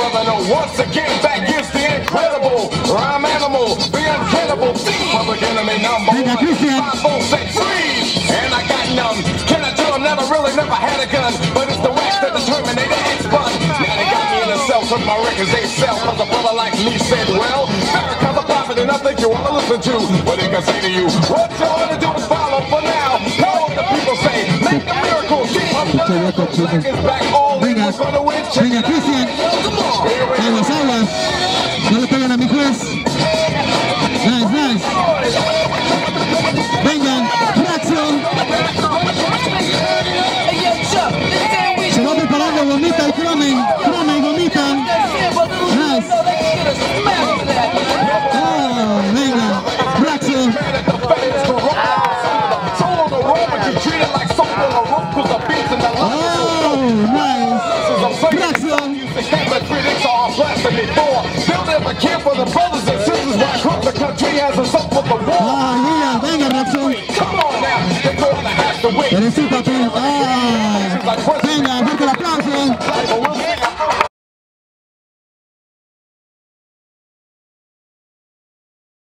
brother know once again back is the incredible rhyme animal, the uncannibal, public enemy number one. 5, 4, 6, freeze, and I got none. Can I tell them that I really never had a gun? But it's the wax that the Terminator X-Bun. Now they got me in a cell, cause my records they sell. Cause a brother like me said, well, Farrakhan's a prophet and I think you wanna listen to what they can say to you. What you wanna do is follow for now. Know what the people say, make a miracle. Venga, venga, Cristian. Aguas, aguas. No le pegan a mi juez. Nice, nice. Venga, reacción. Se va preparando, vomita y Cromen. Cromen y vomita. Nice. Oh, venga, reacción. Oh, nice. Reacción. Ah, mira, venga, reacción. Eres tú, papi. Ah, venga, fuerte el aplauso.